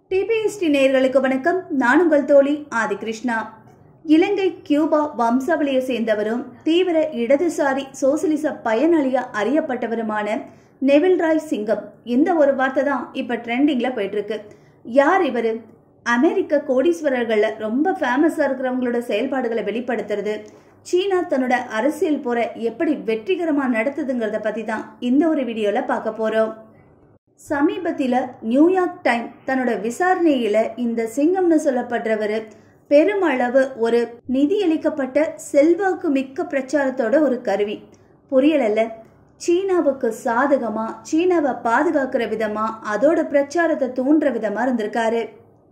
TPHistory நேயர்களுக்கு வணக்கம். நான் உங்கள் தோழி ஆதி கிருஷ்ணா. இலங்கை கியூபா வம்சாவளியை சேர்ந்தவரும் தீவிர இடதுசாரி சோசியலிச பயனாளியா அறியப்பட்டவருமான நெவில் ராய் சிங்கம். இந்த ஒரு வார்த்தை தான் இப்ப ட்ரெண்டிங்ல போயிட்டு இருக்கு. யார் இவரு? அமெரிக்க கோடீஸ்வரர்கள்ல ரொம்ப ஃபேமஸா இருக்கிறவங்களோட செயல்பாடுகளை வெளிப்படுத்துறது, சீனா தன்னோட அரசியல் போரை எப்படி வெற்றிகரமா நடத்துதுங்கிறத பத்தி தான் இந்த ஒரு வீடியோல பார்க்க போறோம். சமீபத்தில நியூயார்க் டைம் தன்னோட விசாரணையில இந்த சிங்கம்னு சொல்லப்படுறவரு பெருமளவு ஒரு நிதியளிக்கப்பட்ட செல்வாக்கு மிக்க பிரச்சாரத்தோட ஒரு கருவி. புரியல, சீனாவுக்கு சாதகமா, சீனாவை பாதுகாக்கிற விதமா, அதோட பிரச்சாரத்தை தூண்டுற விதமா இருந்திருக்காரு.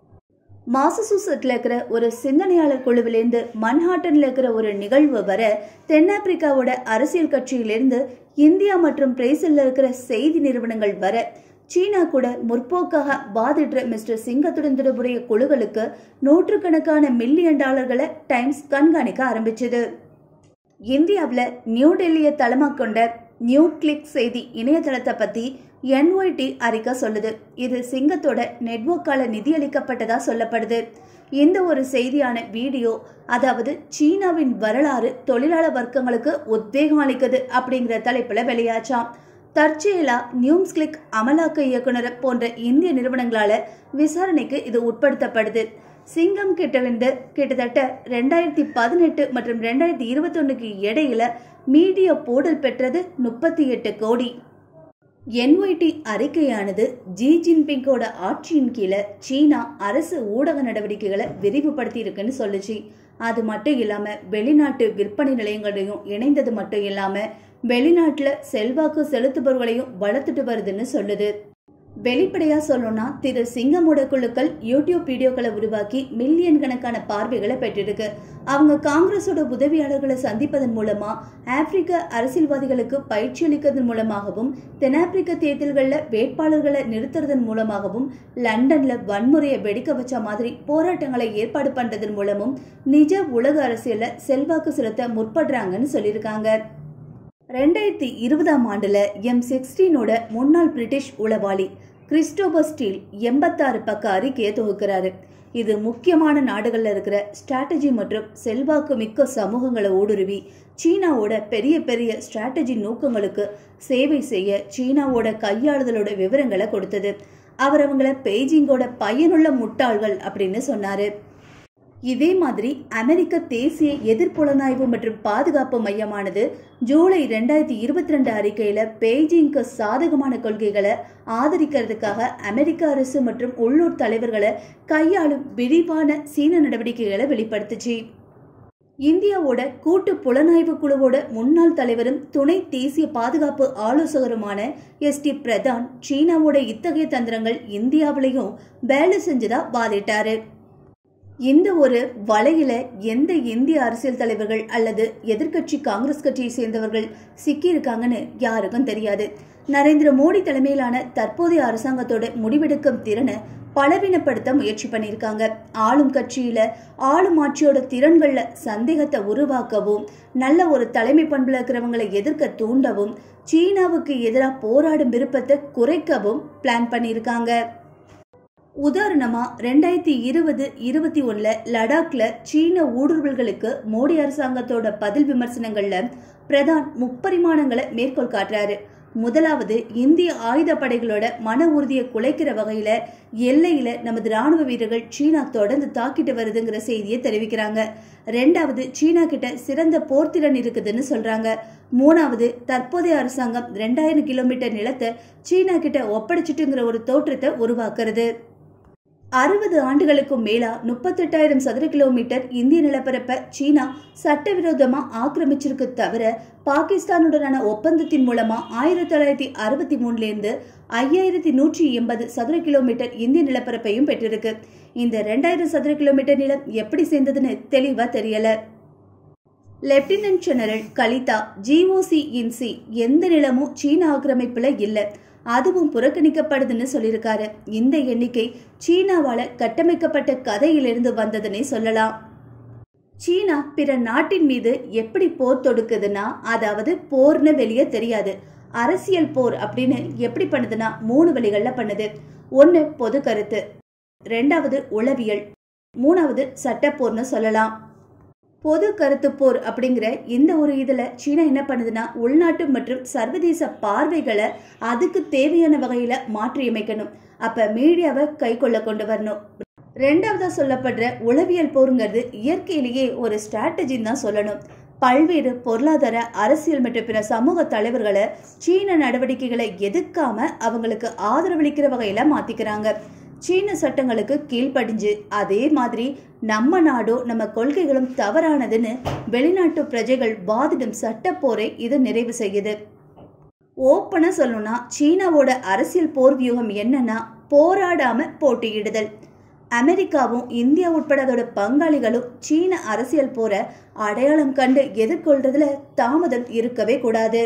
மாசசூசெட்ல இருக்கிற ஒரு சிந்தனையாளர் குழுவிலிருந்து மன்ஹாட்டன்ல இருக்கிற ஒரு நிகழ்வு வர, தென்னாப்பிரிக்காவோட அரசியல் கட்சியிலிருந்து இந்தியா மற்றும் பிரேசில்ல இருக்கிற செய்தி நிறுவனங்கள் வர, சீனா கூட முற்போக்காக வாதிடுற மிஸ்டர் சிங்கத்துடன் தொடர்புடைய குழுக்களுக்கு நூற்றுக்கணக்கான மில்லியன் டாலர்களை டைம்ஸ் கண்காணிக்க ஆரம்பிச்சது. இந்தியாவில் நியூ டெல்லியை தளமா கொண்ட நியூ கிளிக் செய்தி இணையதளத்தை பத்தி NYT அறிக்கை சொல்லுது. இது சிங்கத்தோட நெட்வொர்க்கால நிதியளிக்கப்பட்டதா சொல்லப்படுது. இந்த ஒரு செய்தியான வீடியோ, அதாவது சீனாவின் வரலாறு தொழிலாளர் வர்க்கங்களுக்கு உத்வேகம் அளிக்குது அப்படிங்கிற தலைப்புல வெளியாச்சாம். தற்செயலா நியூஸ் கிளிக் அமலாக்க இயக்குனர் போன்ற இந்திய நிறுவனங்களால விசாரணைக்கு இது உட்படுத்தப்படுது. சிங்கம் கிட்டவிருந்து கிட்டத்தட்ட 2018 மற்றும் 2021 இடையில மீடியா போடல் பெற்றது 38 கோடி. NYT அறிக்கையானது ஜி ஜின்பிங்கோட ஆட்சியின் கீழே சீனா அரசு ஊடக நடவடிக்கைகளை விரிவுபடுத்தி இருக்குன்னு சொல்லுச்சு. அது மட்டும் இல்லாம வெளிநாட்டு விற்பனை நிலையங்களையும் இணைந்தது மட்டும் இல்லாம வெளிநாட்டுல செல்வாக்கு செலுத்துபவர்களையும் வளர்த்துட்டு வருதுன்னு சொல்லுது. வெளிப்படையா சொல்லணும்னா, திரு சிங்கமோட குழுக்கள் யூடியூப் வீடியோக்களை உருவாக்கி மில்லியன் கணக்கான பார்வைகளை பெற்றிருக்கு. அவங்க காங்கிரஸோட உதவியாளர்களை சந்திப்பதன் மூலமா, ஆப்பிரிக்க அரசியல்வாதிகளுக்கு பயிற்சி அளிக்கிறதன் மூலமாகவும், தென்னாப்பிரிக்க தேர்தல்கள்ல வேட்பாளர்களை நிறுத்துறதன் மூலமாகவும், லண்டன்ல வன்முறையை வெடிக்க வச்ச மாதிரி போராட்டங்களை ஏற்பாடு பண்றதன் மூலமும் நிஜ உலக அரசியல்ல செல்வாக்கு செலுத்த முற்படுறாங்கன்னு சொல்லியிருக்காங்க. 2020 ஆண்டுல M16ஓட முன்னாள் பிரிட்டிஷ் உளவாளி கிறிஸ்டோபர் ஸ்டீல் 86 பக்க அறிக்கையை தொகுக்கிறாரு. இது முக்கியமான நாடுகள்ல இருக்கிற ஸ்ட்ராட்டஜி மற்றும் செல்வாக்கு மிக்க சமூகங்களை ஊடுருவி சீனாவோட பெரிய பெரிய ஸ்ட்ராட்டஜி நோக்கங்களுக்கு சேவை செய்ய சீனாவோட கையாளுதலோட விவரங்களை கொடுத்தது. அவர் அவங்கள பெய்ஜிங்கோட பயனுள்ள முட்டாள்கள் அப்படின்னு சொன்னாரு. இதே மாதிரி அமெரிக்க தேசிய எதிர்ப்புலனாய்வு மற்றும் பாதுகாப்பு மையமானது ஜூலை 2022 அறிக்கையில பெய்ஜிங்க்கு சாதகமான கொள்கைகளை ஆதரிக்கிறதுக்காக அமெரிக்க அரசு மற்றும் உள்ளூர் தலைவர்களை கையாளும் விரிவான சீன நடவடிக்கைகளை வெளிப்படுத்துச்சு. இந்தியாவோட கூட்டு புலனாய்வு குழுவோட முன்னாள் தலைவரும் துணை தேசிய பாதுகாப்பு ஆலோசகருமான ST பிரதான் சீனாவோட இத்தகைய தந்திரங்கள் இந்தியாவிலையும் வேலை செஞ்சதா வாதிட்டாரு. இந்த ஒரு வலையில எந்த இந்திய அரசியல் தலைவர்கள் அல்லது எதிர்கட்சி காங்கிரஸ் கட்சியை சேர்ந்தவர்கள் சிக்கி இருக்காங்கன்னு யாருக்கும் தெரியாது. நரேந்திர மோடி தலைமையிலான தற்போதைய அரசாங்கத்தோட முடிவெடுக்கும் திறனை பலவீனப்படுத்த முயற்சி பண்ணியிருக்காங்க. ஆளும் கட்சியில ஆளும் ஆட்சியோட திறன்கள்ல சந்தேகத்தை உருவாக்கவும், நல்ல ஒரு தலைமை பண்புல இருக்கிறவங்களை எதிர்க்க தூண்டவும், சீனாவுக்கு எதிராக போராடும் விருப்பத்தை குறைக்கவும் பிளான் பண்ணியிருக்காங்க. உதாரணமா 2020-21 லடாக்ல சீன ஊடுருவல்களுக்கு மோடி அரசாங்கத்தோட பதில் விமர்சனங்கள்ல பிரதான் முப்பரிமாணங்களை மேற்கோள் காட்டுறாரு. முதலாவது, இந்திய ஆயுத படைகளோட மன உறுதியை குலைக்கிற வகையில எல்லையில நமது ராணுவ வீரர்கள் சீனா தொடர்ந்து தாக்கிட்டு வருதுங்கிற செய்தியை தெரிவிக்கிறாங்க. ரெண்டாவது, சீனா கிட்ட சிறந்த போர்த்திறன் இருக்குதுன்னு சொல்றாங்க. மூணாவது, தற்போதைய அரசாங்கம் 2000 கிலோமீட்டர் நிலத்தை சீனா கிட்ட ஒப்படைச்சிட்டுங்கிற ஒரு தோற்றத்தை உருவாக்குறது. 60 ஆண்டுகளுக்கும் மேலா 38,000 சதுர கிலோமீட்டர் இந்திய நிலப்பரப்பை சீனா சட்டவிரோதமா ஆக்கிரமிச்சிருக்கு. தவிர பாகிஸ்தானுடனான ஒப்பந்தத்தின் மூலமா 1963 5180 சதுர கிலோமீட்டர் இந்திய நிலப்பரப்பையும் பெற்றிருக்கு. இந்த 2000 சதுர கிலோமீட்டர் நிலம் எப்படி சேர்ந்ததுன்னு தெளிவா தெரியல. லெப்டினன்ட் ஜெனரல் கலிதா GOC எந்த நிலமும் சீன ஆக்கிரமிப்புல இல்ல, அதுவும் புறக்கணிக்கப்படுதுன்னு சொல்லியிருக்காரு. இந்த எண்ணிக்கை சீனாவால கட்டமைக்கப்பட்ட கதையிலிருந்து வந்ததுன்னே சொல்லலாம். சீனா பிற நாட்டின் மீது எப்படி போர் தொடுக்குதுன்னா, அதாவது போர்னு வெளியே தெரியாது, அரசியல் போர் அப்படின்னு எப்படி பண்ணுதுன்னா 3 வழிகள்ல பண்ணுது. 1, பொது கருத்து. 2வது உளவியல், 3வது சட்டப்போர்னு சொல்லலாம். பொது கருத்து போர் அப்படிங்கிற இந்த ஒரு இதுல சீனா என்ன பண்ணுதுன்னா, உள்நாட்டு மற்றும் சர்வதேச பார்வைகளை அதுக்கு தேவையான வகையில மாற்றியமைக்கணும். அப்ப மீடியாவை கை கொள்ள கொண்டு வரணும். 2வதா சொல்லப்படுற உளவியல் போருங்கிறது இயற்கையிலேயே ஒரு ஸ்ட்ராட்டஜின்னு தான் சொல்லணும். பல்வேறு பொருளாதார, அரசியல் மற்றும் பிற சமூக தலைவர்களை சீன நடவடிக்கைகளை எதிர்க்காம அவங்களுக்கு ஆதரவளிக்கிற வகையில மாத்திக்கிறாங்க. சீன சட்டங்களுக்கு கீழ்ப்படிஞ்சு அதே மாதிரி நம்ம நாடும் நம்ம கொள்கைகளும் தவறானதுன்னு வெளிநாட்டு பிரஜைகள் வாதிடும் சட்டப்போரை இது நிறைவு செய்யுது. ஓப்பனா சொல்லணும்னா சீனாவோட அரசியல் போர் வியூகம் என்னன்னா, போராடாம போட்டியிடுதல். அமெரிக்காவும் இந்தியா உட்பட அதோட பங்காளிகளும் சீன அரசியல் போரை அடையாளம் கண்டு எதிர்கொள்றதுல தாமதம் இருக்கவே கூடாது.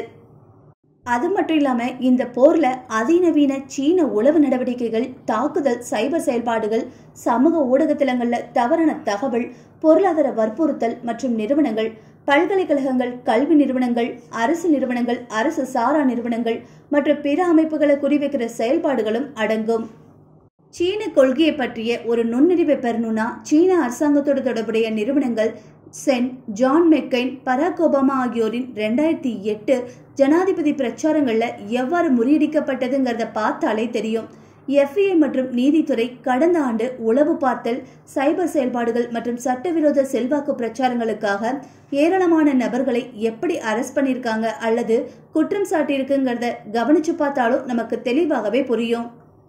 அது மட்டும் இல்லாம இந்த போர்ல அதிநவீன சீன உளவு நடவடிக்கைகள், தாக்குதல், சைபர் செயல்பாடுகள், சமூக ஊடகத்தலங்கள்ல தவறான தகவல், பொருளாதார வற்புறுத்தல் மற்றும் நிறுவனங்கள், பல்கலைக்கழகங்கள், கல்வி நிறுவனங்கள், அரசு நிறுவனங்கள், அரசு சாரா நிறுவனங்கள் மற்றும் பிற அமைப்புகளை குறிவைக்கிற செயல்பாடுகளும் அடங்கும். சீன கொள்கையை பற்றிய ஒரு நுண்ணறிவை பெறணும்னா சீன அரசாங்கத்தோடு தொடர்புடைய நிறுவனங்கள் Chen, John McCain, Barack Obama ஆகியோரின் 2008 ஜனாதிபதி பிரச்சாரங்கள்ல எவ்வாறு முறியடிக்கப்பட்டதுங்கிறத பார்த்தாலே தெரியும். FBI மற்றும் நீதித்துறை கடந்த ஆண்டு உளவு பார்த்தல், சைபர் செயல்பாடுகள் மற்றும் சட்டவிரோத செல்வாக்கு பிரச்சாரங்களுக்காக ஏராளமான நபர்களை எப்படி அரெஸ்ட் பண்ணியிருக்காங்க அல்லது குற்றம் சாட்டியிருக்குங்கிறத கவனிச்சு பார்த்தாலும் நமக்கு தெளிவாகவே புரியும்.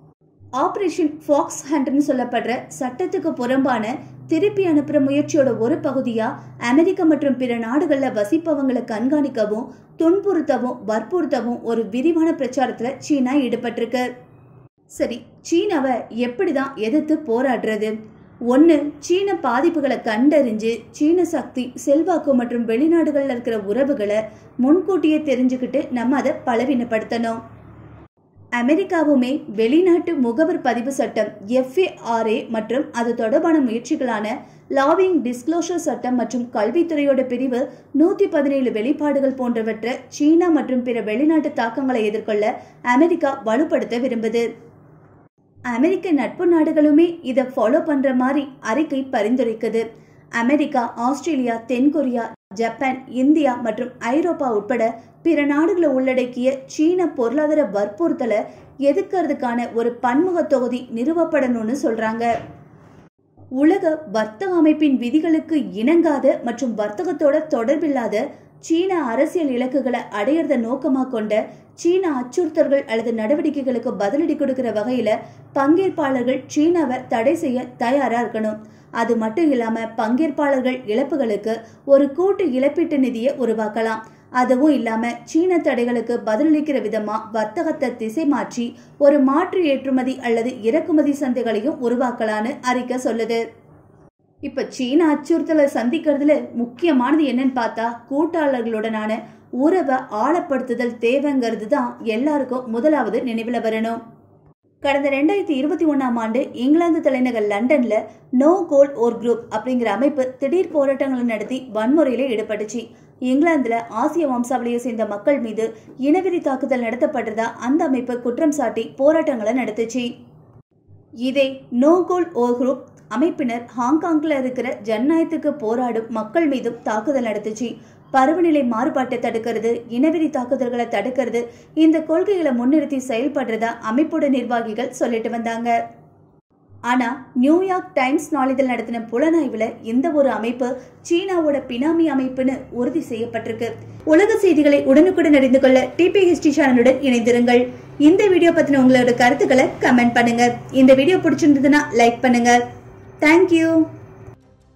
ஆபரேஷன் ஃபாக்ஸ் ஹண்ட்னு சொல்லப்படுற சட்டத்துக்கு புறம்பான திருப்பி அனுப்புற முயற்சியோட ஒரு பகுதியா அமெரிக்க மற்றும் பிற நாடுகள்ல வசிப்பவங்களை கண்காணிக்கவும், துன்புறுத்தவும், வற்புறுத்தவும் ஒரு விரிவான பிரச்சாரத்துல சீனா ஈடுபட்டிருக்கு. சரி, சீனாவை எப்படிதான் எதிர்த்து போராடுறது? 1. சீன பாதிப்புகளை கண்டறிஞ்சு சீன சக்தி, செல்வாக்கு மற்றும் வெளிநாடுகள்ல இருக்கிற உறவுகளை முன்கூட்டியே தெரிஞ்சுக்கிட்டு நம்ம அதை பலவீனப்படுத்தணும். அமெரிக்காவுமே வெளிநாட்டு முகவர் பதிவு சட்டம் FARA மற்றும் அது தொடர்பான முயற்சிகளான லாபிங் டிஸ்க்ளோஷர் சட்டம் மற்றும் கல்வித்துறையோட பிரிவு 117 வெளிப்பாடுகள் போன்றவற்றை சீனா மற்றும் பிற வெளிநாட்டு தாக்கங்களை எதிர்கொள்ள அமெரிக்கா வலுப்படுத்த விரும்புது. அமெரிக்க நட்பு நாடுகளுமே இதை ஃபாலோ பண்ற மாதிரி அறிக்கை பரிந்துரைக்குது. அமெரிக்கா, ஆஸ்திரேலியா, தென்கொரியா, ஜப்பான், இந்தியா மற்றும் ஐரோப்பா உட்பட பிற நாடுகளை உள்ளடக்கிய சீன பொருளாதார வற்புறுத்தலை எதிர்க்கிறதுக்கான ஒரு பன்முக தொகுதி நிறுவப்படணும்னு சொல்றாங்க. உலக வர்த்தக அமைப்பின் விதிகளுக்கு இணங்காத மற்றும் வர்த்தகத்தோட தொடர்பில்லாத சீன அரசியல் இலக்குகளை அடையறத நோக்கமாக கொண்ட சீன அச்சுறுத்தல்கள் அல்லது நடவடிக்கைகளுக்கு பதிலடி கொடுக்கிற வகையில பங்கேற்பாளர்கள் சீனாவை தடை செய்ய தயாரா இருக்கணும். அது மட்டும் இல்லாம பங்கேற்பாளர்கள் இழப்புகளுக்கு ஒரு கூட்டு இழப்பீட்டு நிதியை உருவாக்கலாம். அதுவும் இல்லாம சீன தடைகளுக்கு பதிலளிக்கிற விதமா வர்த்தகத்தை திசை மாற்றி ஒரு மாற்று ஏற்றுமதி அல்லது இறக்குமதி சந்தைகளையும் உருவாக்கலான்னு அறிக்கை சொல்லுது. இப்ப சீன அச்சுறுத்தலை சந்திக்கிறதுல முக்கியமானது என்னன்னு பார்த்தா கூட்டாளர்களுடனான உறவை ஆழப்படுத்துதல் தேவைங்கிறது தான் எல்லாருக்கும் முதலாவது நினைவுல வரணும். கடந்த 2021ஆம் ஆண்டு இங்கிலாந்து தலைநகர் லண்டன்ல நோ கோல் ஓர் குரூப் அப்படிங்கிற அமைப்பு திடீர் போராட்டங்களை நடத்தி வன்முறையில ஈடுபட்டுச்சு. இங்கிலாந்துல ஆசிய வம்சாவளியை சேர்ந்த மக்கள் மீது இனவெறி தாக்குதல் நடத்தப்பட்டதா அந்த அமைப்பு குற்றம் சாட்டி போராட்டங்களை நடத்துச்சு. இதே நோ கோல் ஓர் குரூப் அமைப்பினர் ஹாங்காங்ல இருக்கிற ஜனநாயகத்துக்கு போராடும் மக்கள் மீதும் தாக்குதல் நடத்துச்சு. பருவநிலை மாறுபாட்டை தடுக்கிறது, இனவெறி தாக்குதல்களை தடுக்கிறது, இந்த கொள்கைகளை முன்னிறுத்தி செயல்படுறதா அமைப்போட நிர்வாகிகள் சொல்லிட்டு வந்தாங்க. ஆனா நியூயார்க் டைம்ஸ் நாளிதழ் நடத்தின புலனாய்வுல இந்த ஒரு அமைப்பு சீனாவோட பினாமி அமைப்புன்னு உறுதி செய்யப்பட்டிருக்கு. உலக செய்திகளை உடனுக்குடன் அறிந்து கொள்ள TPHistory சேனலுடன் இணைந்திருங்கள். இந்த வீடியோ பத்தின உங்களோட கருத்துக்களை கமெண்ட் பண்ணுங்க. இந்த வீடியோ பிடிச்சிருந்ததுன்னா லைக் பண்ணுங்க. தேங்க்யூ.